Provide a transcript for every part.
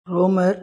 ரோமர்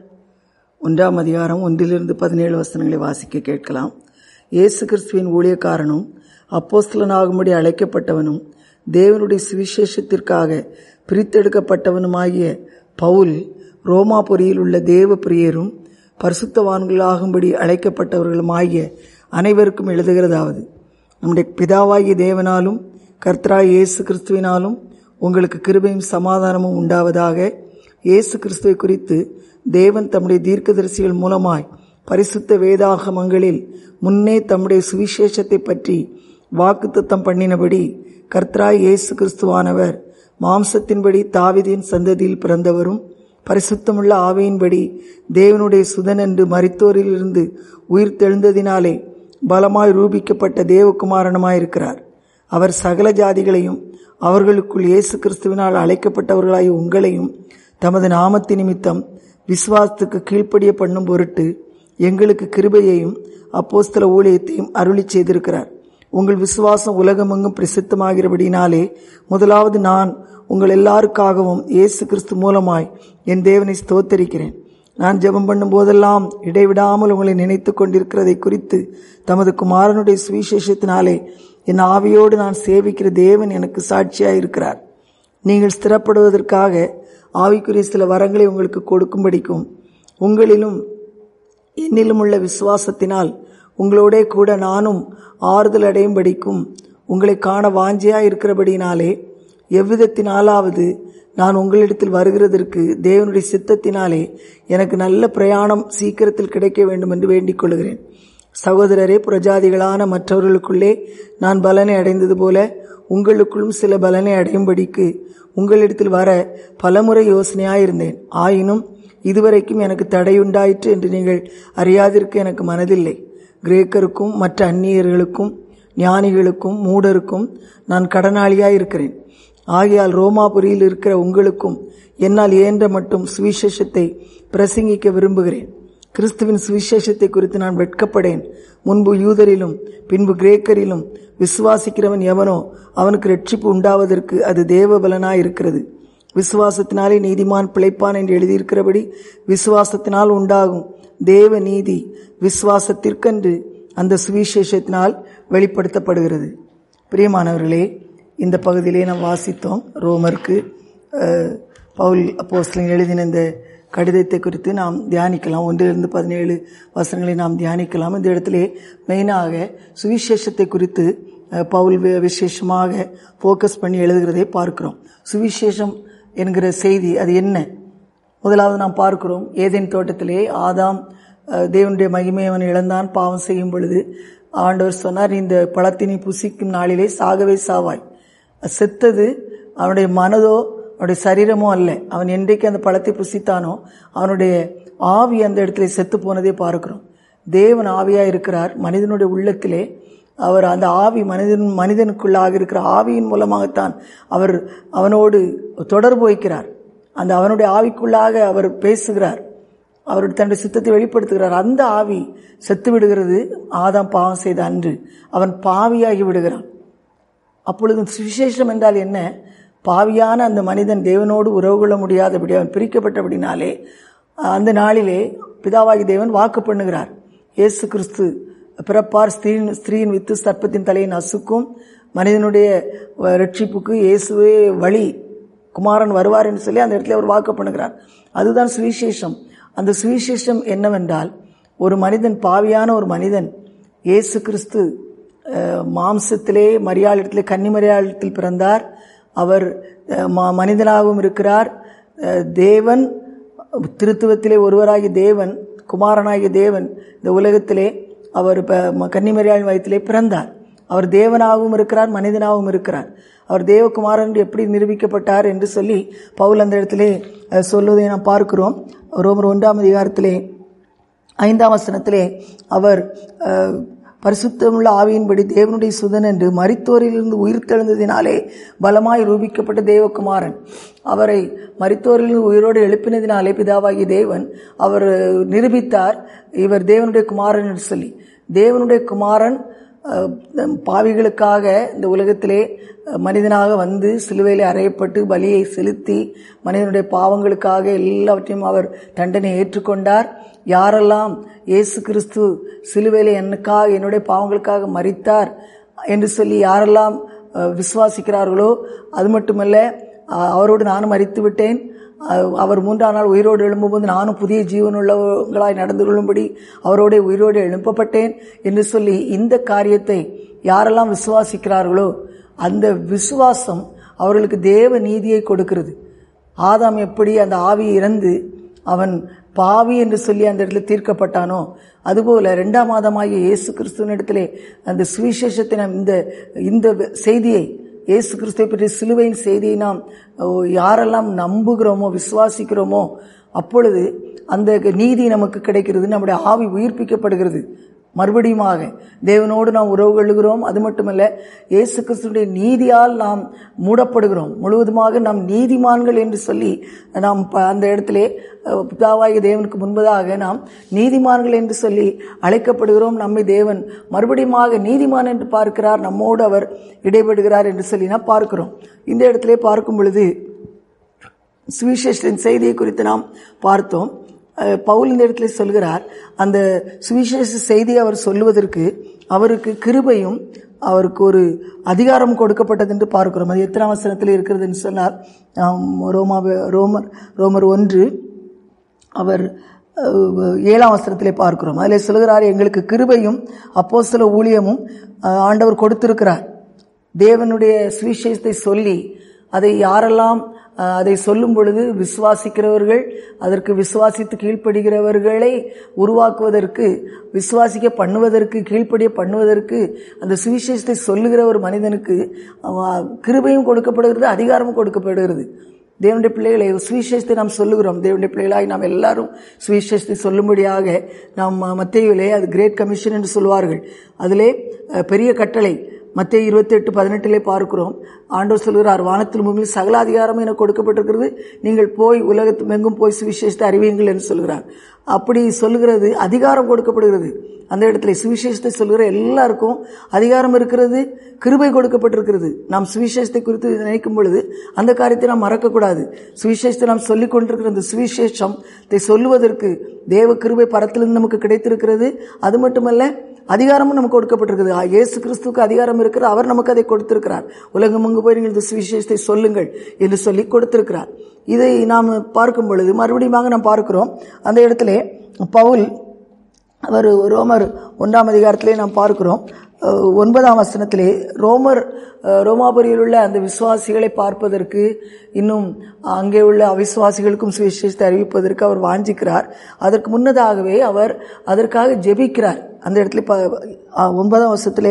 1:1-17 வாசிக்க கேட்கலாம். இயேசு கிறிஸ்துவின் ஊழியக்காரனும் அப்போஸ்தலனாகும்படி அழைக்கப்பட்டவனும் தேவனுடைய சுவிசேஷத்திற்காக பிரித்தெடுக்கப்பட்டவனுமாகிய பவுல், ரோமாபுரியில் உள்ள தேவ பிரியரும் பரிசுத்தவான்களாகும்படி அழைக்கப்பட்டவர்களுமாகிய அனைவருக்கும் எழுதுகிறதாவது: நம்முடைய பிதாவாகிய தேவனாலும் கர்த்தராகிய இயேசு கிறிஸ்துவினாலும் உங்களுக்கு கிருபையும் சமாதானமும் உண்டாவதாக. இயேசு கிறிஸ்துவை குறித்து தேவன் தம்முடைய தீர்க்கதரிசிகள் மூலமாய் பரிசுத்த வேதாகமங்களில் முன்னே தம்முடைய சுவிசேஷத்தை பற்றி வாக்குத்தத்தம் பண்ணினபடி, கர்த்தராகிய இயேசு கிறிஸ்துவானவர் மாம்சத்தின்படி தாவீதின் சந்ததியில் பிறந்தவரும் பரிசுத்தமுள்ள ஆவியின்படி தேவனுடைய சுதன் என்று மரித்தோரிலிருந்து உயிர் தெழுந்ததினாலே பலமாய் ரூபிக்கப்பட்ட தேவகுமாரனுமாயிருக்கிறார். அவர் சகல ஜாதிகளையும் அவர்களுக்குள் இயேசு கிறிஸ்துவினால் அழைக்கப்பட்டவர்களாய் உங்களையும் தமது நாமத்து நிமித்தம் விசுவாசத்துக்கு கீழ்ப்படிய பண்ணும் பொருட்டு எங்களுக்கு கிருபையையும் அப்போஸ்தல ஊழியத்தையும் அருளி செய்திருக்கிறார். உங்கள் விசுவாசம் உலகமெங்கும் பிரசித்தமாகிறபடினாலே முதலாவது நான் உங்கள் எல்லாருக்காகவும் இயேசு கிறிஸ்து மூலமாய் என் தேவனை ஸ்தோத்தரிக்கிறேன். நான் ஜெபம் பண்ணும் போதெல்லாம் இடைவிடாமல் உங்களை நினைத்து கொண்டிருக்கிறதை குறித்து தமது குமாரனுடைய சுவிசேஷத்தினாலே என் ஆவியோடு நான் சேவிக்கிற தேவன் எனக்கு சாட்சியாயிருக்கிறார். நீங்கள் ஸ்திரப்படுவதற்காக ஆவிக்குரிய சில வரங்களை உங்களுக்கு கொடுக்கும்படிக்கும் உங்களிலும் என்னிலும் உள்ள விசுவாசத்தினால் உங்களோட கூட நானும் ஆறுதல் அடையும்படிக்கும் உங்களை காண வாஞ்சியாய் இருக்கிறபடினாலே எவ்விதத்தினாலாவது நான் உங்களிடத்தில் வருகிறதற்கு தேவனுடைய சித்தத்தினாலே எனக்கு நல்ல பிரயாணம் சீக்கிரத்தில் கிடைக்க வேண்டும் என்று வேண்டிக் கொள்கிறேன். சகோதரரே, புரஜாதிகளான மற்றவர்களுக்குள்ளே நான் பலனை அடைந்தது போல உங்களுக்குள்ளும் சில பலனை அடையும்படிக்கு உங்களிடத்தில் வர பலமுறை யோசனையாயிருந்தேன். ஆயினும் இதுவரைக்கும் எனக்கு தடையுண்டாயிற்று என்று நீங்கள் அறியாதிருக்க எனக்கு மனதில்லை. கிரேக்கருக்கும் மற்ற அந்நியர்களுக்கும் ஞானிகளுக்கும் மூடருக்கும் நான் கடனாளியாயிருக்கிறேன். ஆகையால் ரோமாபுரியில் இருக்கிற உங்களுக்கும் என்னால் இயன்ற மட்டும் சுவிசேஷத்தை பிரசங்கிக்க விரும்புகிறேன். கிறிஸ்துவின் சுவிசேஷத்தை குறித்து நான் வெட்கப்படேன். முன்பு யூதரிலும் பின்பு கிரேக்கரிலும் விசுவாசிக்கிறவன் எவனோ அவனுக்கு ரட்சிப்பு உண்டாவதற்கு அது தேவ பலனாயிருக்கிறது. விசுவாசத்தினாலே நீதிமான் பிழைப்பான் என்று எழுதியிருக்கிறபடி விசுவாசத்தினால் உண்டாகும் தேவ நீதி விசுவாசத்திற்கென்று அந்த சுவிசேஷத்தினால் வெளிப்படுத்தப்படுகிறது. பிரியமானவர்களே, இந்த பகுதியிலே நாம் வாசித்தோம். ரோமருக்கு பவுல் அப்போஸ்தலன் எழுதின இந்த கடிதத்தை குறித்து நாம் தியானிக்கலாம். 1-17 நாம் தியானிக்கலாம். இந்த இடத்திலே மெயினாக சுவிசேஷத்தை குறித்து பவுல் விசேஷமாக ஃபோக்கஸ் பண்ணி எழுதுகிறதை பார்க்கிறோம். சுவிசேஷம் என்கிற செய்தி அது என்ன? முதலாவது நாம் பார்க்கிறோம், ஏதேன் தோட்டத்திலே ஆதாம் தேவனுடைய மகிமையை அவன் இழந்தான். பாவம் செய்யும் பொழுது ஆண்டவர் சொன்னார், இந்த பழத்தினை புசிக்கும் நாளிலே சாகவே சாவாய். செத்தது அவனுடைய மனதோ அவனுடைய சரீரமோ அல்ல. அவன் என்றைக்கு அந்த பழத்தை புசித்தானோ அவனுடைய ஆவி அந்த இடத்துல செத்து போனதே பார்க்கிறோம். தேவன் ஆவியாக இருக்கிறார். மனிதனுடைய உள்ளத்திலே அவர் அந்த ஆவி மனிதனுக்குள்ளாக இருக்கிற ஆவியின் மூலமாகத்தான் அவர் அவனோடு தொடர்பு வைக்கிறார். அந்த அவனுடைய ஆவிக்குள்ளாக அவர் பேசுகிறார். அவருடைய தன்னுடைய சித்தத்தை வெளிப்படுத்துகிறார். அந்த ஆவி செத்து விடுகிறது. ஆதாம் பாவம் செய்த அன்று அவன் பாவியாகி விடுகிறான். அப்பொழுது சுவிசேஷம் என்றால் என்ன? பாவியான அந்த மனிதன் தேவனோடு உறவு கொள்ள முடியாதபடி அவன் பிரிக்கப்பட்டபடினாலே அந்த நாளிலே பிதாவாகி தேவன் வாக்கு பண்ணுகிறார். இயேசு கிறிஸ்து பிறப்பார், ஸ்திரீயின் வித்து சர்ப்பத்தின் தலையை நசுக்கும், மனிதனுடைய ரட்சிப்புக்கு இயேசுவே வழி, குமாரன் வருவார் என்று சொல்லி அந்த இடத்துல அவர் வாக்கு பண்ணுகிறார். அதுதான் சுவிசேஷம். அந்த சுவிசேஷம் என்னவென்றால், ஒரு மனிதன், பாவியான ஒரு மனிதன், இயேசு கிறிஸ்து மாம்சத்திலே மரியாளிடத்திலே கன்னிமரியாளிடத்தில் பிறந்தார். அவர் மனிதனாகவும் இருக்கிறார். தேவன், திருத்துவத்திலே ஒருவராகிய தேவன், குமாரனாகிய தேவன் இந்த உலகத்திலே அவர் கன்னிமரியாளின் வயிற்றிலே பிறந்தார். அவர் தேவனாகவும் இருக்கிறார், மனிதனாகவும் இருக்கிறார். அவர் தேவகுமாரன் எப்படி நிரூபிக்கப்பட்டார் என்று சொல்லி பவுல் அந்த இடத்திலே சொல்வதை நாம் பார்க்கிறோம். ரோமர் 1:5 அவர் பரிசுத்தமுள்ள ஆவியின்படி தேவனுடைய சுதன் என்று மரித்தோரிலிருந்து உயிர் தெழுந்ததினாலே பலமாய் ரூபிக்கப்பட்ட தேவகுமாரன். அவரை மரித்தோரிலிருந்து உயிரோடு எழுப்பினதினாலே பிதாவாகிய தேவன் அவர் நிரூபித்தார், இவர் தேவனுடைய குமாரன் என்று சொல்லி. தேவனுடைய குமாரன் பாவிகளுக்காக இந்த உலகத்திலே மனிதனாக வந்து சிலுவையிலே அறையப்பட்டு பலியை செலுத்தி மனிதனுடைய பாவங்களுக்காக எல்லாவற்றையும் அவர் தண்டனை ஏற்றுக்கொண்டார். யாரெல்லாம் இயேசு கிறிஸ்து சிலுவையிலே என்னுடைய பாவங்களுக்காக மரித்தார் என்று சொல்லி யாரெல்லாம் விசுவாசிக்கிறார்களோ, அது மட்டுமல்ல அவரோடு நானும் மரித்து விட்டேன், அவர் 3ஆம் நாள் உயிரோடு எழும்பும்போது நானும் புதிய ஜீவனுள்ளவர்களாய் நடந்து கொள்ளும்படி அவரோட உயிரோடு எழுப்பப்பட்டேன் என்று சொல்லி இந்த காரியத்தை யாரெல்லாம் விசுவாசிக்கிறார்களோ அந்த விசுவாசம் அவர்களுக்கு தேவ நீதியை கொடுக்கிறது. ஆதாம் எப்படி அந்த ஆவி இறந்து அவன் பாவி என்று சொல்லி அந்த இடத்துல தீர்க்கப்பட்டானோ, அதுபோல 2ஆம் ஆதாமாகிய இயேசு கிறிஸ்துவின் இடத்திலே அந்த சுவிசேஷத்தை நாம் இந்த செய்தியை, இயேசு கிறிஸ்துவை பற்றிய சிலுவையின் செய்தியை நாம் யாரெல்லாம் நம்புகிறோமோ விசுவாசிக்கிறோமோ அப்பொழுது அந்த நீதி நமக்கு கிடைக்கிறது. நம்முடைய ஆவி உயிர்ப்பிக்கப்படுகிறது. மறுபடியுமாக தேவனோடு நாம் உறவு கொள்ளுகிறோம். அது மட்டுமல்ல, இயேசு கிறிஸ்துடைய நீதியால் நாம் மூடப்படுகிறோம். முழுவதுமாக நாம் நீதிமான்கள் என்று சொல்லி நாம் அந்த இடத்திலே பிதாவாகிய தேவனுக்கு முன்பதாக நாம் நீதிமான்கள் என்று சொல்லி அழைக்கப்படுகிறோம். நம்மை தேவன் மறுபடியுமாக நீதிமான் என்று பார்க்கிறார், நம்மோடு அவர் இடைபடுகிறார் என்று சொல்லி நாம் பார்க்கிறோம். இந்த இடத்திலே பார்க்கும் பொழுது சுவிசேஷத்தின் செய்தியை குறித்து நாம் பார்த்தோம். பவுல் இந்த இடத்துல சொல்கிறார், அந்த சுவிசேஷ செய்தியை அவர் சொல்லுவதற்கு அவருக்கு கிருபையும் அவருக்கு ஒரு அதிகாரம் கொடுக்கப்பட்டது என்று பார்க்கிறோம். அது எத்தனாம் வசனத்தில் இருக்கிறது என்று சொன்னார், ரோமர் 1 அவர் 7ஆம் வசனத்திலே பார்க்கிறோம். அதில் சொல்கிறார், எங்களுக்கு கிருபையும் அப்போஸ்தல ஊழியமும் ஆண்டவர் கொடுத்திருக்கிறார். தேவனுடைய சுவிசேஷத்தை சொல்லி அதை யாரெல்லாம் அதை சொல்லும் பொழுது விசுவாசிக்கிறவர்கள், அதற்கு விசுவாசித்து கீழ்ப்படுகிறவர்களை உருவாக்குவதற்கு, விசுவாசிக்க பண்ணுவதற்கு, கீழ்ப்படிய பண்ணுவதற்கு அந்த சுவிசேஷத்தை சொல்லுகிற ஒரு மனிதனுக்கு கிருபையும் கொடுக்கப்படுகிறது, அதிகாரமும் கொடுக்கப்படுகிறது. தேவனுடைய பிள்ளைகளை சுவிசேஷத்தை நாம் சொல்லுகிறோம். தேவனுடைய பிள்ளைகளாய் நாம் எல்லாரும் சுவிசேஷத்தை சொல்லும்படியாக நாம் மத்தேயுவிலே அது கிரேட் கமிஷன் என்று சொல்வார்கள். அதிலே பெரிய கட்டளை மத்தேயு 28:18 பார்க்கிறோம். ஆண்டவர் சொல்கிறார், வானத்தில் பூமியில் சகல அதிகாரம் என கொடுக்கப்பட்டிருக்கிறது, நீங்கள் போய் உலகமெங்கும் போய் சுவிசேஷத்தை அறிவியுங்கள் என்று சொல்கிறார். அப்படி சொல்லுகிறது, அதிகாரம் கொடுக்கப்படுகிறது. அந்த இடத்துல சுவிசேஷத்தை சொல்கிற எல்லாருக்கும் அதிகாரம் இருக்கிறது, கிருபை கொடுக்கப்பட்டிருக்கிறது. நாம் சுவிசேஷத்தை குறித்து நினைக்கும் பொழுது அந்த காரியத்தை நாம் மறக்கக்கூடாது. சுவிசேஷத்தை நாம் சொல்லிக் கொண்டிருக்கிற அந்த சுவிசேஷத்தை சொல்லுவதற்கு தேவ கிருபை பரத்திலிருந்து நமக்கு கிடைத்திருக்கிறது. அது மட்டுமல்ல, அதிகாரமும் நமக்கு கொடுக்கப்பட்டிருக்குது. இயேசு கிறிஸ்துவுக்கு அதிகாரம் இருக்கிறது, அவர் நமக்கு அதை கொடுத்திருக்கிறார். உலகமெங்கு போய் நீங்கள் இந்த சுவிசேஷத்தை சொல்லுங்கள் என்று சொல்லி கொடுத்திருக்கிறார். இதை நாம் பார்க்கும் பொழுது மறுபடியும் நாம் பார்க்கிறோம். அந்த இடத்துல பவுல் அவர் ரோமர் 1ஆம் அதிகாரத்திலே நாம் பார்க்கிறோம். 9ஆம் வசனத்திலே ரோமாபுரியில் உள்ள அந்த விசுவாசிகளை பார்ப்பதற்கு, இன்னும் அங்கே உள்ள அவிசுவாசிகளுக்கும் சுவிசேஷத்தை அறிவிப்பதற்கு அவர் வாஞ்சிக்கிறார். அதற்கு முன்னதாகவே அவர் அதற்காக ஜெபிக்கிறார். அந்த இடத்துல 9ஆம் வசனத்திலே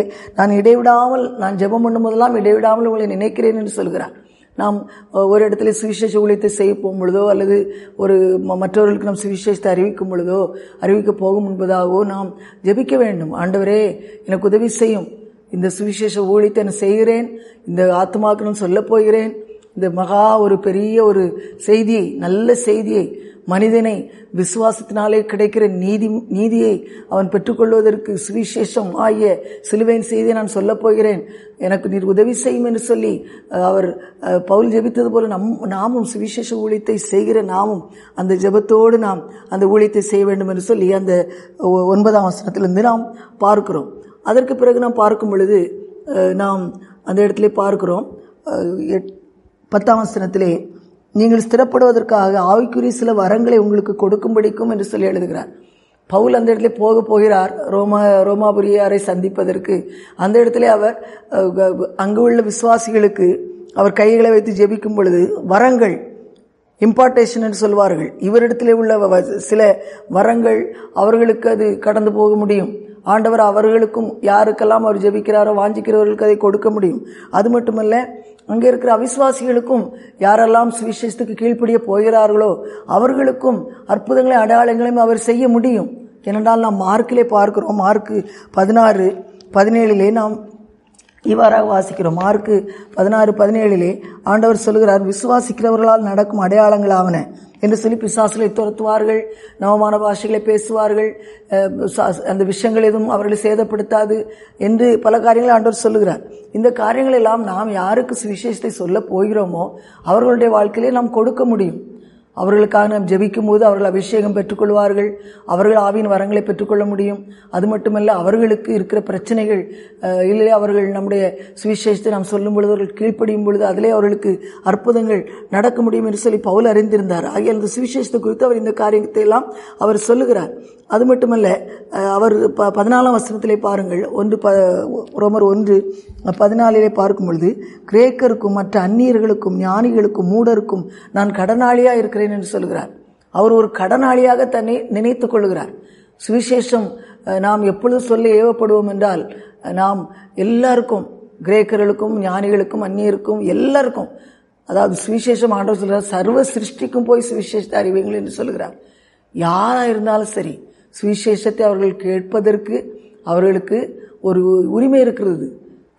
நான் ஜெபம் பண்ணும் போதெல்லாம் இடைவிடாமல் உங்களை நினைக்கிறேன் என்று சொல்கிறார். நாம் ஒரு இடத்துல சுவிசேஷ ஊழியத்தை செய்ய போகும் பொழுதோ அல்லது மற்றவர்களுக்கு நாம் சுவிசேஷத்தை அறிவிக்க போகும் முன்பதாகவோ நாம் ஜெபிக்க வேண்டும். ஆண்டவரே, எனக்கு உதவி செய்யும், இந்த சுவிசேஷ ஊழியத்தை நான் செய்கிறேன், இந்த ஆத்மாக்கள் நான் சொல்லப் போகிறேன், இந்த மகா ஒரு பெரிய ஒரு செய்தியை, நல்ல செய்தியை, மனிதனை விசுவாசத்தினாலே கிடைக்கிற நீதியை அவன் பெற்றுக்கொள்வதற்கு சுவிசேஷம் ஆகிய சிலுவையின் செய்தியை நான் சொல்லப் போகிறேன், எனக்கு நீர் உதவி செய்யும் என்று சொல்லி அவர் பவுல் ஜெபித்தது போல நாமும் சுவிசேஷ ஊழியத்தை செய்கிற நாமும் அந்த ஜெபத்தோடு நாம் அந்த ஊழியத்தை செய்ய வேண்டும் என்று சொல்லி அந்த 9ஆம் வசனத்திலிருந்து நாம் பார்க்கிறோம். அதற்கு பிறகு நாம் பார்க்கும் பொழுது நாம் அந்த இடத்திலே பார்க்கிறோம் 10ஆம் வசனத்திலே, நீங்கள் ஸ்திரப்படுவதற்காக ஆவிக்குரிய சில வரங்களை உங்களுக்கு கொடுக்கும்படிக்கும் என்று சொல்லி எழுதுகிறார். பவுல் அந்த இடத்துல போகிறார் ரோமாபுரியாரை சந்திப்பதற்கு. அந்த இடத்துல அவர் அங்கு உள்ள விசுவாசிகளுக்கு அவர் கைகளை வைத்து ஜெபிக்கும் பொழுது வரங்கள், இம்பார்ட்டேஷன் என்று சொல்வார்கள், இவரிடத்திலே உள்ள சில வரங்கள் அவர்களுக்கு அது கடந்து போக முடியும். ஆண்டவர் அவர்களுக்கும் யாருக்கெல்லாம் அவர் ஜெபிக்கிறாரோ வாஞ்சிக்கிறவர்களுக்கு அதை கொடுக்க முடியும். அது மட்டுமல்ல, அங்கே இருக்கிற அவிசுவாசிகளுக்கும் யாரெல்லாம் சுவிசேஷத்துக்கு கீழ்ப்படிய போகிறார்களோ அவர்களுக்கும் அற்புதங்களையும் அடையாளங்களையும் அவர் செய்ய முடியும். ஏனென்றால் நாம் மார்க்கிலே பார்க்கிறோம். மார்க்கு 16:17 நாம் இவ்வாறாக வாசிக்கிறோம். மார்க்கு 16:17 ஆண்டவர் சொல்கிறார், விசுவாசிக்கிறவர்களால் நடக்கும் அடையாளங்களாவன, என்று சொல்லி பிசாசுகளை துரத்துவார்கள், நவமான பாஷைகளை பேசுவார்கள், அந்த விஷயங்கள் எதுவும் அவர்களை சேதப்படுத்தாது என்று பல காரியங்களை ஆண்டவர் சொல்லுகிறார். இந்த காரியங்கள் எல்லாம் நாம் யாருக்கு சுவிசேஷத்தை சொல்ல போகிறோமோ அவர்களுடைய வாழ்க்கையிலே நாம் கொடுக்க முடியும். அவர்களுக்காக நாம் ஜெபிக்கும் போது அவர்கள் அபிஷேகம் பெற்றுக்கொள்வார்கள், அவர்கள் ஆவியின் வரங்களை பெற்றுக்கொள்ள முடியும். அது மட்டுமல்ல, அவர்களுக்கு இருக்கிற பிரச்சனைகள் இல்லை, அவர்கள் நம்முடைய சுவிசேஷத்தை நாம் சொல்லும் பொழுது அவர்கள் கீழ்ப்படியும் பொழுது அதிலே அவர்களுக்கு அற்புதங்கள் நடக்க முடியும் என்று சொல்லி பவுல் அறிந்திருந்தார். ஆகிய அந்த சுவிசேஷத்தை குறித்து அவர் இந்த காரியத்தை எல்லாம் அவர் சொல்லுகிறார். அது மட்டுமல்ல, அவர் 14ஆம் வசனத்திலே பாருங்கள், ரோமர் 1:14 பார்க்கும் பொழுது, கிரேக்கருக்கும் மற்ற அந்நியர்களுக்கும் ஞானிகளுக்கும் மூடருக்கும் நான் கடனாளியா இருக்கிறேன் என்று சொல்கிறார். அவர் ஒரு கடனாளியாக தன்னை நினைத்துக் கொள்கிறார். சுவிசேஷம் நாம் எப்பொழுது சொல்ல ஏவப்படுவோம் என்றால், நாம் எல்லாருக்கும், கிரேக்கர்களுக்கும் ஞானிகளுக்கும் அந்நியருக்கும் எல்லாருக்கும், அதாவது சுவிசேஷம் ஆண்டவர் சொல்கிறார், சர்வ சிருஷ்டிக்கும் போய் சுவிசேஷத்தை அறிவீங்கள் என்று சொல்கிறார். யாரா இருந்தாலும் சரி, சுவிசேஷத்தை அவர்கள் கேட்பதற்கு அவர்களுக்கு ஒரு உரிமை இருக்கிறது.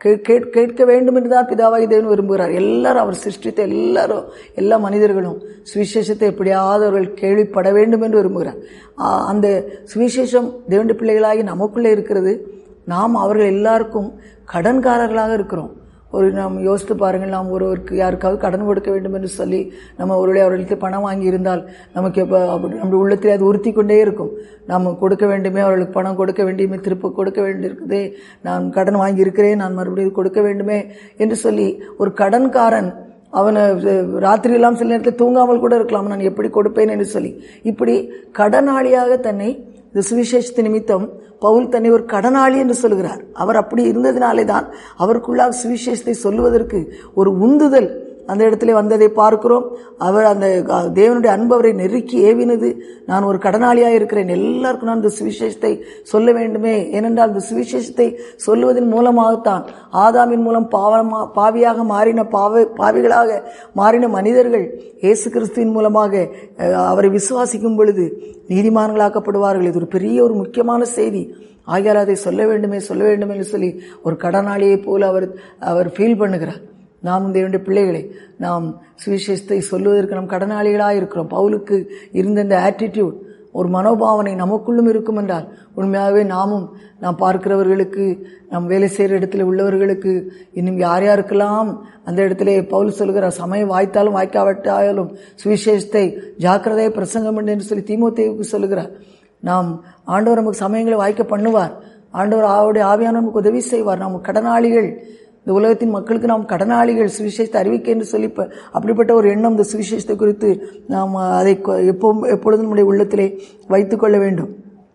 கேட்க வேண்டும் என்றுதான் பிதாவாகி தேவன் விரும்புகிறார். எல்லாரும் அவர் சிருஷ்டித்த எல்லா மனிதர்களும் சுவிசேஷத்தை எப்படியாவது அவர்கள் கேள்விப்பட வேண்டும் என்று விரும்புகிறார். அந்த சுவிசேஷம் தேவனுடைய பிள்ளைகளாகி நமக்குள்ளே இருக்கிறது. நாம் அவர்கள் எல்லாருக்கும் கடன்காரர்களாக இருக்கிறோம். நாம் யோசித்து பாருங்கள், நாம் ஒருவருக்கு யாருக்காவது கடன் கொடுக்க வேண்டும் என்று சொல்லி நம்ம ஒருவேளை அவர்களுக்கு பணம் வாங்கி இருந்தால் நமக்கு நம்முடைய உள்ளத்தில் அது உறுத்தி கொண்டே இருக்கும். நாம் கொடுக்க வேண்டுமே, அவர்களுக்கு பணம் கொடுக்க வேண்டுமே, திருப்ப கொடுக்க வேண்டியிருக்குதே, நான் கடன் வாங்கி இருக்கிறேன், நான் மறுபடியும் கொடுக்க வேண்டுமே என்று சொல்லி ஒரு கடன்காரன் அவனை ராத்திரியெல்லாம் சில நேரத்தில் தூங்காமல் கூட இருக்கலாம், நான் எப்படி கொடுப்பேன் என்று சொல்லி. இப்படி கடனாளியாக தன்னை, இந்த சுவிசேஷத்து நிமித்தம் பவுல் தன்னை ஒரு கடனாளி என்று சொல்கிறார். அவர் அப்படி இருந்ததினாலே தான் அவருக்குள்ளாக சுவிசேஷத்தை சொல்லுவதற்கு ஒரு உந்துதல் அந்த இடத்துல வந்ததை பார்க்கிறோம். அவர் அந்த தேவனுடைய அன்பு அவரை நெருக்கி ஏவினது. நான் ஒரு கடனாளியாக இருக்கிறேன், எல்லாருக்கும் நான் இந்த சுவிசேஷத்தை சொல்ல வேண்டுமே. ஏனென்றால் இந்த சுவிசேஷத்தை சொல்லுவதன் மூலமாகத்தான் ஆதாமின் மூலம் பாவியாக மாறின பாவிகளாக மாறின மனிதர்கள் இயேசு கிறிஸ்துவின் மூலமாக அவரை விசுவாசிக்கும் பொழுது நீதிமான்களாக்கப்படுவார்கள். இது ஒரு பெரிய ஒரு முக்கியமான செய்தி. ஆகையால் அதை சொல்ல வேண்டுமே என்று சொல்லி ஒரு கடனாளியை போல அவர் ஃபீல் பண்ணுகிறார். நாம் தேவனுடைய பிள்ளைகளை, நாம் சுவிசேஷத்தை சொல்லுவதற்கு நாம் கடனாளிகளாக இருக்கிறோம். பவுலுக்கு இருந்த இந்த ஆட்டிடியூட், ஒரு மனோபாவனை நமக்குள்ளும் இருக்கும் என்றால் உண்மையாகவே நாம் பார்க்கிறவர்களுக்கு, நாம் வேலை செய்கிற இடத்துல உள்ளவர்களுக்கு, இன்னும் யாருக்கெல்லாம் அந்த இடத்துல பவுல் சொல்கிறார், சமயம் வாய்த்தாலும் வாய்க்காவிட்டாலும் சுவிசேஷத்தை ஜாக்கிரதையை பிரசங்கம் என்று சொல்லி தீமோத்தேயுவுக்கு சொல்லுகிறார். நாம் ஆண்டவர் நமக்கு சமயங்களை வாய்க்க பண்ணுவார். ஆண்டவர் அவருடைய ஆவியானவர் நமக்கு உதவி செய்வார். நாம் கடனாளிகள், இந்த உலகத்தின் மக்களுக்கு நாம் கடனாளிகள், சுவிசேஷத்தை அறிவிக்க என்று சொல்லி அப்படிப்பட்ட ஒரு எண்ணம் இந்த சுவிசேஷத்தை குறித்து நாம் அதை எப்பொழுதும் நம்முடைய உள்ளத்திலே வைத்துக்கொள்ள வேண்டும்.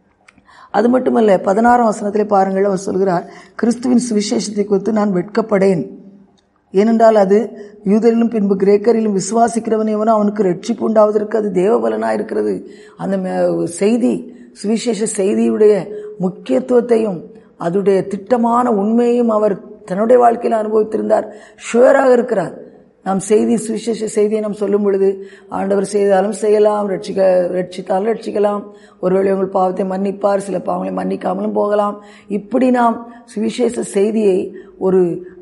அது மட்டுமல்ல, 16ஆம் வசனத்திலே பாருங்கள், அவர் சொல்கிறார், கிறிஸ்துவின் சுவிசேஷத்தை குறித்து நான் வெட்கப்படேன். ஏனென்றால் அது யூதரிலும் பின்பு கிரேக்கரிலும் விசுவாசிக்கிறவனேவனோ அவனுக்கு ரட்சிப்பு உண்டாவதற்கு அது தேவபலனாக இருக்கிறது. அந்த செய்தி, சுவிசேஷ செய்தியுடைய முக்கியத்துவத்தையும் அதுடைய திட்டமான உண்மையையும் அவர் தன்னுடைய வாழ்க்கையில் அனுபவித்திருந்தார். ஷுவராக இருக்கிறார். நாம் சுவிசேஷ செய்தியை நாம் சொல்லும் பொழுது, ஆண்டவர் செய்தாலும் செய்யலாம், ரட்சித்தாலும் ரட்சிக்கலாம், ஒருவேளை உங்கள் பாவத்தை மன்னிப்பார், சில பாவங்களை மன்னிக்காமலும் போகலாம். இப்படி நாம் சுவிசேஷ செய்தியை ஒரு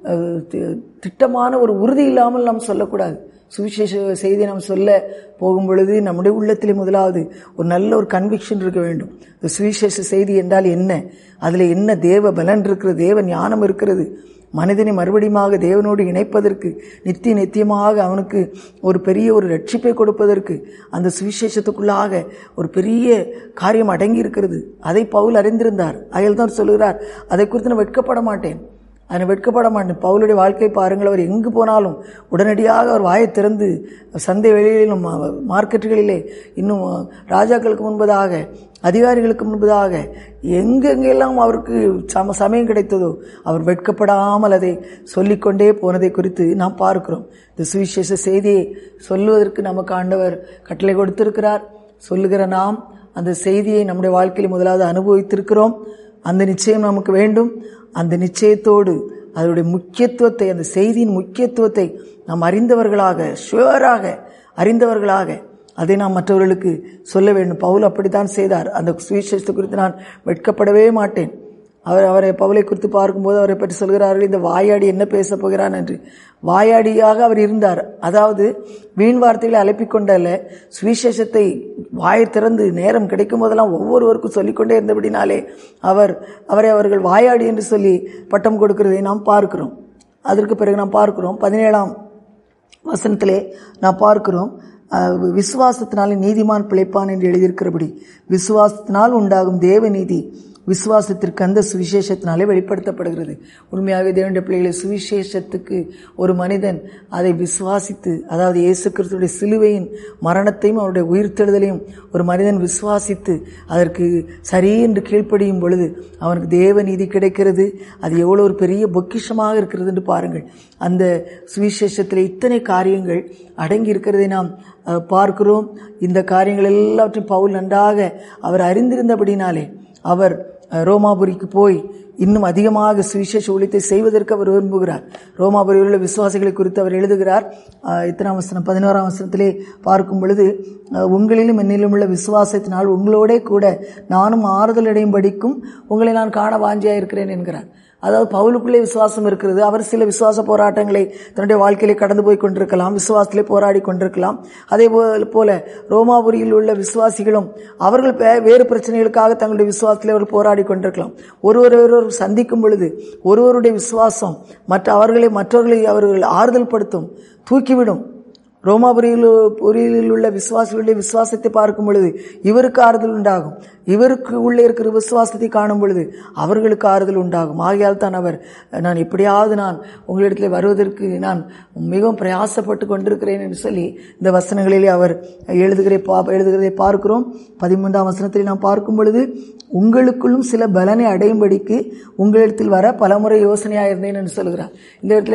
திட்டமான ஒரு உறுதி இல்லாமல் நாம் சொல்லக்கூடாது. சுவிசேஷ செய்தியை நாம் சொல்ல போகும் பொழுது நம்முடைய உள்ளத்திலே முதலாவது ஒரு நல்ல ஒரு கன்விக்ஷன் இருக்க வேண்டும். சுவிசேஷ செய்தி என்றால் என்ன, அதில் என்ன தேவ பலன் இருக்கிறது, தேவ ஞானம் இருக்கிறது, மனிதனை மறுபடியுமாக தேவனோடு இணைப்பதற்கு, நித்தியமாக அவனுக்கு ஒரு பெரிய ஒரு ரட்சிப்பை கொடுப்பதற்கு அந்த சுவிசேஷத்துக்குள்ளாக ஒரு பெரிய காரியம் அடங்கி இருக்கிறது. அதை பவுல் அறிந்திருந்தார். அயல்தான் சொல்லுகிறார், அதை குறித்து நான் வெட்கப்பட மாட்டேன். பவுலுடைய வாழ்க்கை பாருங்கள், அவர் எங்கு போனாலும் உடனடியாக அவர் வாயை திறந்து சந்தை வெளியிலும் மார்க்கெட்டுகளிலே, இன்னும் ராஜாக்களுக்கு முன்பதாக, அதிகாரிகளுக்கு முன்பதாக எங்கெங்கெல்லாம் அவருக்கு சமயம் கிடைத்ததோ அவர் வெட்கப்படாமல் அதை சொல்லிக்கொண்டே போனதை குறித்து நாம் பார்க்கிறோம். இந்த சுவிசேஷ செய்தியை சொல்லுவதற்கு நமக்கு ஆண்டவர் கட்டளை கொடுத்திருக்கிறார். சொல்லுகிற நாம் அந்த செய்தியை நம்முடைய வாழ்க்கையில் முதலாவது அனுபவித்திருக்கிறோம். அந்த நிச்சயம் நமக்கு வேண்டும். அந்த நிச்சயத்தோடு அதனுடைய முக்கியத்துவத்தை, அந்த செய்தியின் முக்கியத்துவத்தை நாம் அறிந்தவர்களாக, ஷுவராக அறிந்தவர்களாக அதை நாம் மற்றவர்களுக்கு சொல்ல வேண்டும். பவுல் அப்படித்தான் செய்தார். அந்த சுவிசேஷத்தை குறித்து நான் வெட்கப்படவே மாட்டேன். அவரை பவுலை குறித்து பார்க்கும்போது அவரை பற்றி சொல்கிறார்கள், இந்த வாயாடி என்ன பேசப் போகிறான் என்று. வாயாடியாக அவர் இருந்தார். அதாவது வீண் வார்த்தைகளை அலப்பிக்கொண்டல்ல, சுவிசேஷத்தை வாய் திறந்து நேரம் கிடைக்கும் போதெல்லாம் ஒவ்வொருவருக்கும் சொல்லிக்கொண்டே இருந்தபடினாலே அவர்கள் வாயாடி என்று சொல்லி பட்டம் கொடுக்கிறதை நாம் பார்க்கிறோம். அதற்கு பிறகு நாம் பார்க்கிறோம் 17ஆம் வசனத்திலே நாம் பார்க்கிறோம், விசுவாசத்தினாலே நீதிமான் பிழைப்பான் என்று எழுதியிருக்கிறபடி விசுவாசத்தினால் உண்டாகும் தேவ நீதி விசுவாசத்திற்கு அந்த சுவிசேஷத்தினாலே வெளிப்படுத்தப்படுகிறது. உண்மையாக தேவனுடைய பிள்ளைகளை, சுவிசேஷத்துக்கு ஒரு மனிதன் அதை விசுவாசித்து, அதாவது இயேசு கிறிஸ்துவின் சிலுவையின் மரணத்தையும் அவருடைய உயிர்த்தெழுதலையும் ஒரு மனிதன் விசுவாசித்து அதற்கு சரி என்று கீழ்ப்படியும் பொழுது அவனுக்கு தேவ நீதி கிடைக்கிறது. அது எவ்வளோ ஒரு பெரிய பொக்கிஷமாக இருக்கிறது என்று பாருங்கள். அந்த சுவிசேஷத்தில் இத்தனை காரியங்கள் அடங்கி இருக்கிறதை நாம் பார்க்கிறோம். இந்த காரியங்கள் எல்லாவற்றையும் பவுல் நன்றாக அவர் அறிந்திருந்தபடினாலே அவர் ரோமாபுரிக்கு போய் இன்னும் அதிகமாக சுவிசேஷ ஊழியத்தை செய்வதற்கு அவர் விரும்புகிறார். ரோமாபுரியில் உள்ள விசுவாசிகளை குறித்து அவர் எழுதுகிறார். 11ஆம் வசனத்திலே பார்க்கும் பொழுது, உங்களிலும் என்னிலும் உள்ள விசுவாசத்தினால் உங்களோட கூட நானும் ஆறுதல் அடையும் படிக்கும் உங்களை நான் காண வாஞ்சியாக இருக்கிறேன் என்கிறார். அதாவது பவுலுக்குள்ளே விசுவாசம் இருக்கிறது. அவர் சில விசுவாச போராட்டங்களை தன்னுடைய வாழ்க்கையிலே கடந்து போய் கொண்டிருக்கலாம், விசுவாசத்திலே போராடி கொண்டிருக்கலாம். அதே போல ரோமாபுரியில் உள்ள விசுவாசிகளும் அவர்கள் வேறு பிரச்சனைகளுக்காக தங்களுடைய விசுவாசத்திலே அவர்கள் போராடி கொண்டிருக்கலாம். ஒருவர் சந்திக்கும் பொழுது ஒருவருடைய விசுவாசம் மற்றவர்களை அவர்கள் ஆறுதல் படுத்தும், தூக்கிவிடும். ரோமாபுரியில் உள்ள விசுவாசிகளுடைய விசுவாசத்தை பார்க்கும் பொழுது இவருக்கு ஆறுதல் உண்டாகும், இவருக்கு உள்ளே இருக்கிற விசுவாசத்தை காணும் பொழுது அவர்களுக்கு ஆறுதல் உண்டாகும். ஆகையால் தான் அவர், நான் எப்படியாவது நான் உங்களிடத்தில் வருவதற்கு நான் மிகவும் பிரயாசப்பட்டு கொண்டிருக்கிறேன் என்று சொல்லி இந்த வசனங்களிலே அவர் எழுதுகிறதை பார்க்கிறோம். 13ஆம் வசனத்தில் நாம் பார்க்கும் பொழுது, உங்களுக்குள்ளும் சில பலனை அடையும்படிக்கு உங்களிடத்தில் வர பலமுறை யோசனையாக இருந்தேன் என்று சொல்கிறார். இந்த இடத்துல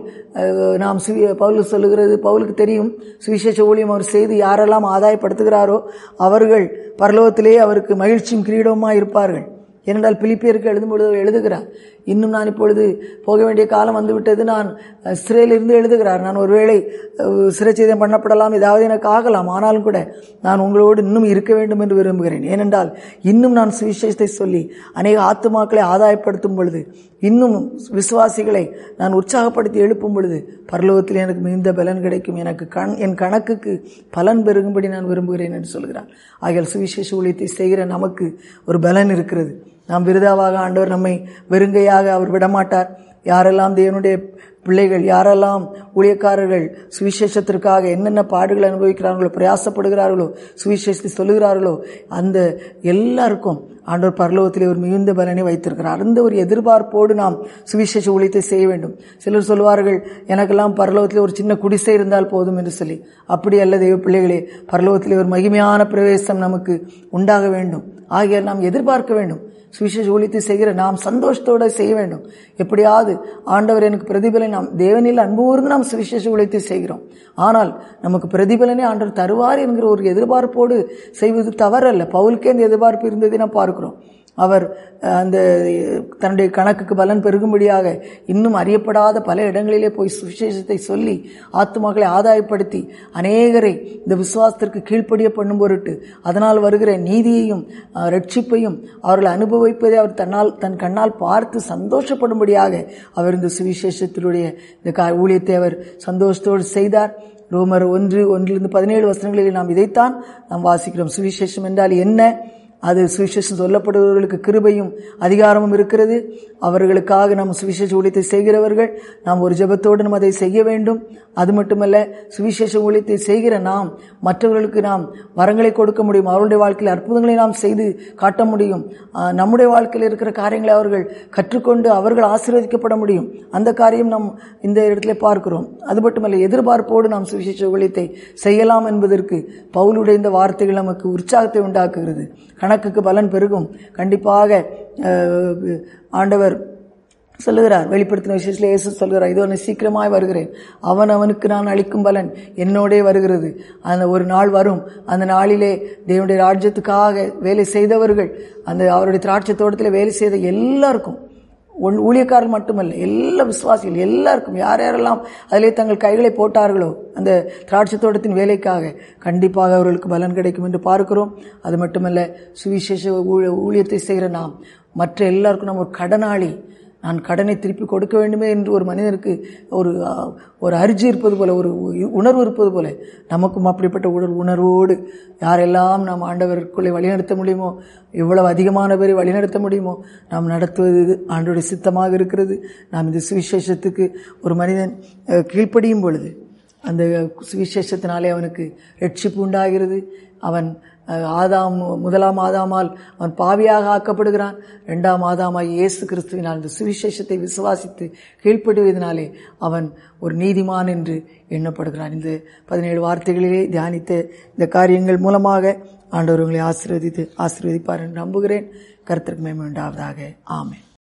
பவுல் சொல்லுகிறது, பவுலுக்கு தெரியும் சுவிசேஷ ஊழியம் அவர் செய்து யாரெல்லாம் ஆதாயப்படுத்துகிறாரோ அவர்கள் பரலோகத்திலே அவருக்கு மகிழ்ச்சியும் கிரீடமுமாய் இருப்பார்கள். ஏனென்றால் பிலிப்பியருக்கு எழுதும்பொழுது எழுதுகிறார், இன்னும் நான் இப்பொழுது போக வேண்டிய காலம் வந்துவிட்டது, நான் சிறையிலிருந்து எழுதுகிறார், நான் ஒருவேளை சிறைச்சேதம் பண்ணப்படலாம், ஏதாவது எனக்கு ஆகலாம், ஆனாலும் கூட நான் உங்களோடு இன்னும் இருக்க வேண்டும் என்று விரும்புகிறேன். ஏனென்றால் இன்னும் நான் சுவிசேஷத்தை சொல்லி அநேக ஆத்துமாக்களை ஆதாயப்படுத்தும் பொழுது, இன்னும் விசுவாசிகளை நான் உற்சாகப்படுத்தி எழுப்பும் பொழுது பரலோகத்தில் எனக்கு மிகுந்த பலன் கிடைக்கும், என் கணக்குக்கு பலன் பெருகும்படி நான் விரும்புகிறேன் என்று சொல்கிறார். ஆகையால் சுவிசேஷ ஊழியத்தை செய்கிற நமக்கு ஒரு பலன் இருக்கிறது. நாம் விருதாவாக ஆண்டவர் நம்மை வெறுங்கையாக அவர் விடமாட்டார். யாரெல்லாம் தேவனுடைய பிள்ளைகள், யாரெல்லாம் ஊழியக்காரர்கள் சுவிசேஷத்திற்காக என்னென்ன பாடுகள் அனுபவிக்கிறார்களோ, பிரயாசப்படுகிறார்களோ, சுவிசேஷத்தை சொல்லுகிறார்களோ, அந்த எல்லாருக்கும் ஆண்டவர் பரலோகத்திலே ஒரு மிகுந்த பலனை வைத்திருக்கிறார். அந்த ஒரு எதிர்பார்ப்போடு நாம் சுவிசேஷ ஊழியத்தை செய்ய வேண்டும். சிலர் சொல்வார்கள், எனக்கெல்லாம் பரலோகத்திலே ஒரு சின்ன குடிசை இருந்தால் போதும் என்று சொல்லி. அப்படி அல்ல தேவ பிள்ளைகளே, பரலோகத்திலே ஒரு மகிமையான பிரவேசம் நமக்கு உண்டாக வேண்டும். ஆகியால் நாம் எதிர்பார்க்க வேண்டும். சுவிசேஷ ஊழியத்தை செய்கிற நாம் சந்தோஷத்தோடு செய்ய வேண்டும். எப்படியாவது ஆண்டவர் எனக்கு பிரதிபலனை, நாம் தேவனில் அன்பு கூர்ந்து நாம் சுவிசேஷ ஊழியத்தை செய்கிறோம், ஆனால் நமக்கு பிரதிபலனை ஆண்டவர் தருவார் என்கிற ஒரு எதிர்பார்ப்போடு செய்வது தவறல்ல. பவுலுக்கே அந்த எதிர்பார்ப்பு இருந்ததை நாம் பார்க்கிறோம். அவர் அந்த தன்னுடைய கணக்குக்கு பலன் பெருகும்படியாக இன்னும் அறியப்படாத பல இடங்களிலே போய் சுவிசேஷத்தை சொல்லி ஆத்துமாக்களை ஆதாயப்படுத்தி அநேகரை இந்த விசுவாசத்திற்கு கீழ்ப்படிய பண்ணும் பொருட்டு அதனால் வருகிற நீதியையும் ரட்சிப்பையும் அவர்கள் அனுபவிப்பதை அவர் தன் கண்ணால் பார்த்து சந்தோஷப்படும்படியாக அவர் இந்த சுவிசேஷத்தினுடைய இந்த ஊழியத்தை அவர் சந்தோஷத்தோடு செய்தார். ரோமர் 1:17 வசனங்களில் நாம் இதைத்தான் நாம் வாசிக்கிறோம். சுவிசேஷம் என்றால் என்ன? அது சுவிசேஷம் சொல்லப்படுபவர்களுக்கு கிருபையும் அதிகாரமும் இருக்கிறது. அவர்களுக்காக நாம் சுவிசேஷ ஊழியத்தை செய்கிறவர்கள் நாம் ஒரு ஜெபத்தோடு நாம் அதை செய்ய வேண்டும். அது மட்டுமல்ல, சுவிசேஷ ஊழியத்தை செய்கிற நாம் மற்றவர்களுக்கு நாம் வரங்களை கொடுக்க முடியும். அவருடைய வாழ்க்கையில் அற்புதங்களை நாம் செய்து காட்ட முடியும். நம்முடைய வாழ்க்கையில் இருக்கிற காரியங்களை அவர்கள் கற்றுக்கொண்டு அவர்கள் ஆசீர்வதிக்கப்பட முடியும். அந்த காரியம் நாம் இந்த இடத்துல பார்க்கிறோம். அது மட்டுமல்ல, எதிர்பார்ப்போடு நாம் சுவிசேஷ ஊழியத்தை செய்யலாம் என்பதற்கு பவுலுடைய இந்த வார்த்தைகள் நமக்கு உற்சாகத்தை உண்டாக்குகிறது. கணக்குக்கு பலன் பெருகும். கண்டிப்பாக ஆண்டவர் சொல்லுகிறார், வெளிப்படுத்தின விசேஷத்தில் இயேசு சொல்கிறார், இதோ நான் சீக்கிரமாய் வருகிறேன், அவனுக்கு நான் அளிக்கும் பலன் என்னோடே வருகிறது. அந்த ஒரு நாள் வரும், அந்த நாளிலே தேவனுடைய ராஜ்யத்துக்காக வேலை செய்தவர்கள், அந்த அவருடைய திராட்சை தோட்டத்தில் வேலை செய்த எல்லாருக்கும் ஊழியக்காரர்கள் மட்டுமல்ல, எல்லா விசுவாசிகள் எல்லாருக்கும், யார் யாரெல்லாம் அதிலே தங்கள் கைகளை போட்டார்களோ அந்த திராட்சை தோட்டத்தின் வேலைக்காக, கண்டிப்பாக அவர்களுக்கு பலன் கிடைக்கும் என்று பார்க்கிறோம். அது மட்டுமல்ல, சுவிசேஷ ஊழியத்தை செய்கிற நாம் மற்ற எல்லாருக்கும் நாம் ஒரு கடனாளி. நான் கடனை திருப்பி கொடுக்க வேண்டுமே என்று ஒரு மனிதனுக்கு ஒரு அர்ஜி இருப்பது போல, ஒரு உணர்வு இருப்பது போல, நமக்கும் அப்படிப்பட்ட உணர்வோடு யாரெல்லாம் நாம் ஆண்டவருக்குள்ளே வழிநடத்த முடியுமோ, எவ்வளவு அதிகமான பேரை வழிநடத்த முடியுமோ நாம் நடத்துவது ஆண்டவருடைய சித்தமாக இருக்கிறது. நாம் இந்த சுவிசேஷத்துக்கு ஒரு மனிதன் கீழ்ப்படியும் பொழுது அந்த சுவிசேஷத்தினாலே அவனுக்கு ரட்சிப்பு உண்டாகிறது. அவன் முதலாம் ஆதாமால் அவன் பாவியாக ஆக்கப்படுகிறான். 2ஆம் ஆதாமாய் இயேசு கிறிஸ்துவினால் இந்த சுவிசேஷத்தை விசுவாசித்து கீழ்ப்படுவதனாலே அவன் ஒரு நீதிமான் என்று எண்ணப்படுகிறான். இந்த 17 வார்த்தைகளிலே தியானித்த இந்த காரியங்கள் மூலமாக ஆண்டவர் உங்களை ஆசீர்வதிப்பார் என்று நம்புகிறேன். கர்த்தருக்கு மகிமை உண்டாவதாக. ஆமென்.